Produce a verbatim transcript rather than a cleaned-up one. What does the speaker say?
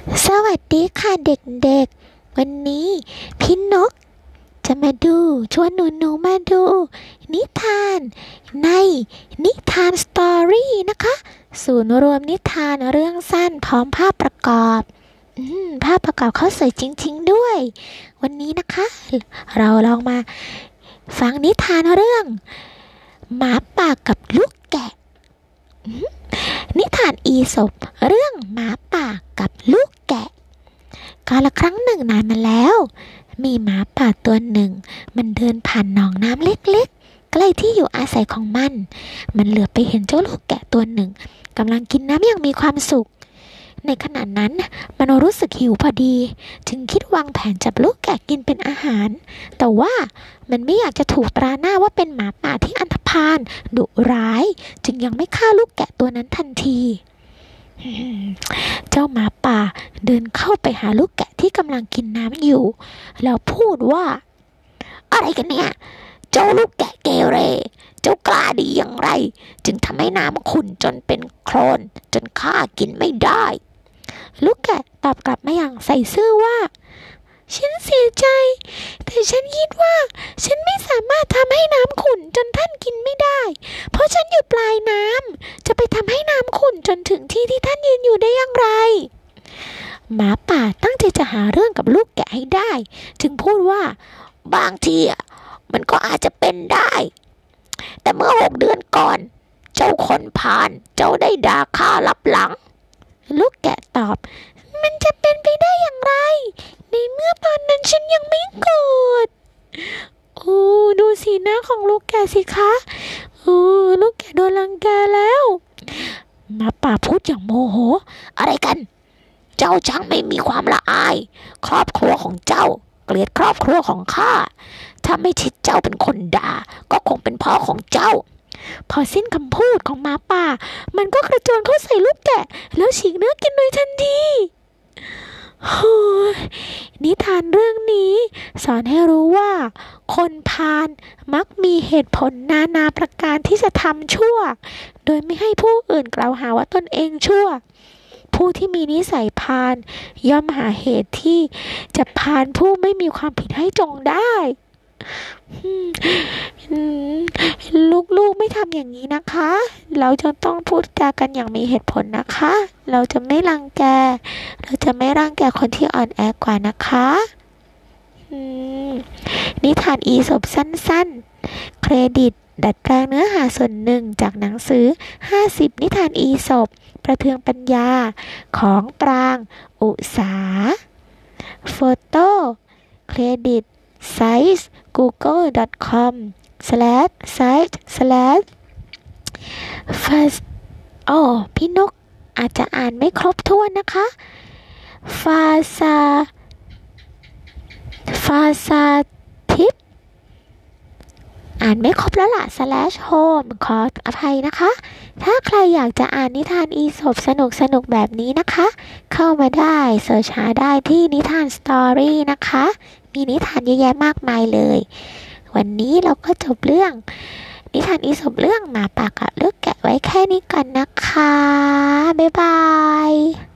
สวัสดีค่ะเด็กๆวันนี้พี่นกจะมาดูชวนหนูๆมาดูนิทานในนิทานสตอรี่นะคะศูนย์รวมนิทานเรื่องสั้นพร้อมภาพประกอบอืมภาพประกอบเขาสวยจริงๆด้วยวันนี้นะคะเราลองมาฟังนิทานเรื่องหมาป่ากับลูกแกะนิทานอีสปเรื่องหมาป่ากับลูกแกะกาลครั้งหนึ่งนานมาแล้วมีหมาป่าตัวหนึ่งมันเดินผ่านหนองน้ำเล็กๆใกล้ที่อยู่อาศัยของมันมันเหลือบไปเห็นเจ้าลูกแกะตัวหนึ่งกำลังกินน้ำอย่างมีความสุขในขณะนั้นมันรู้สึกหิวพอดีจึงคิดวางแผนจับลูกแกะกินเป็นอาหารแต่ว่ามันไม่อยากจะถูกตราหน้าว่าเป็นหมาป่าที่อันธพาลดุร้ายจึงยังไม่ฆ่าลูกแกะตัวนั้นทันทีเจ้าหมาป่าเดินเข้าไปหาลูกแกะที่กำลังกินน้ำอยู่แล้วพูดว่าอะไรกันเนี่ยเจ้าลูกแกะเกเรเจ้ากล้าดีอย่างไรจึงทำให้น้ำขุ่นจนเป็นโคลนจนข้ากินไม่ได้ลูกแกะตอบกลับมาอย่างใส่ซื่อว่าฉันเสียใจแต่ฉันคิดว่าฉันไม่สามารถทำให้น้ำขุ่นจนท่านกินไม่ได้เพราะฉันอยู่ปลายน้ำจะไปทำให้น้ำขุ่นจนถึงที่ที่ท่านยืนอยู่ได้อย่างไรหมาป่าตั้งใจจะหาเรื่องกับลูกแกะให้ได้จึงพูดว่าบางทีมันก็อาจจะเป็นได้แต่เมื่อหกเดือนก่อนเจ้าคนพาลเจ้าได้ด่าข้าลับหลังลูกแกะตอบมันจะเป็นไปได้อย่างไรในเมื่อตอนนั้นฉันยังไม่โกรธโอ้ดูสีหน้าของลูกแกะสิคะโอ้ลูกแกะโดนรังแกแล้วหมาป่าพูดอย่างโมโหอะไรกันเจ้าช่างไม่มีความละอายครอบครัวของเจ้าเกลียดครอบครัวของข้าถ้าไม่ใช่เจ้าเป็นคนด่าก็คงเป็นพ่อของเจ้าพอสิ้นคำพูดของหมาป่ามันก็กระโจนเข้าใส่ลูกแกะแล้วฉีกเนื้อกินโดยทันทีโอ้ยนิทานเรื่องนี้สอนให้รู้ว่าคนพาลมักมีเหตุผลนานาประการที่จะทำชั่วโดยไม่ให้ผู้อื่นกล่าวหาว่าตนเองชั่วผู้ที่มีนิสัยพาลย่อมหาเหตุที่จะพาลผู้ไม่มีความผิดให้จงได้ลูกๆไม่ทำอย่างนี้นะคะเราจะต้องพูดจากันอย่างมีเหตุผลนะคะเราจะไม่รังแกเราจะไม่รังแกคนที่อ่อนแอกว่านะคะนิทานอีสปสั้นๆเครดิตดัดแปลงเนื้อหาส่วนหนึ่งจากหนังสือห้าสิบนิทานอีสปประเทืองปัญญาของปรางอุษาโฟโต้เครดิตไซส์ กูเกิล ดอท คอม สแลช ไซส์ สแลช first อ๋อพี่นกอาจจะอ่านไม่ครบถ้วนนะคะฟาซาฟาซาทิปอ่านไม่ครบแล้วล่ะ slash home ขออภัยนะคะถ้าใครอยากจะอ่านนิทานอีสปสนุกสนุกแบบนี้นะคะเข้ามาได้เสิร์ชหาได้ที่นิทานสตอรี่นะคะมีนิทานเยอะแยะมากมายเลยวันนี้เราก็จบเรื่องนิทานอีสปเรื่องหมาป่ากับลูกแกะไว้แค่นี้ก่อนนะคะบ๊ายบาย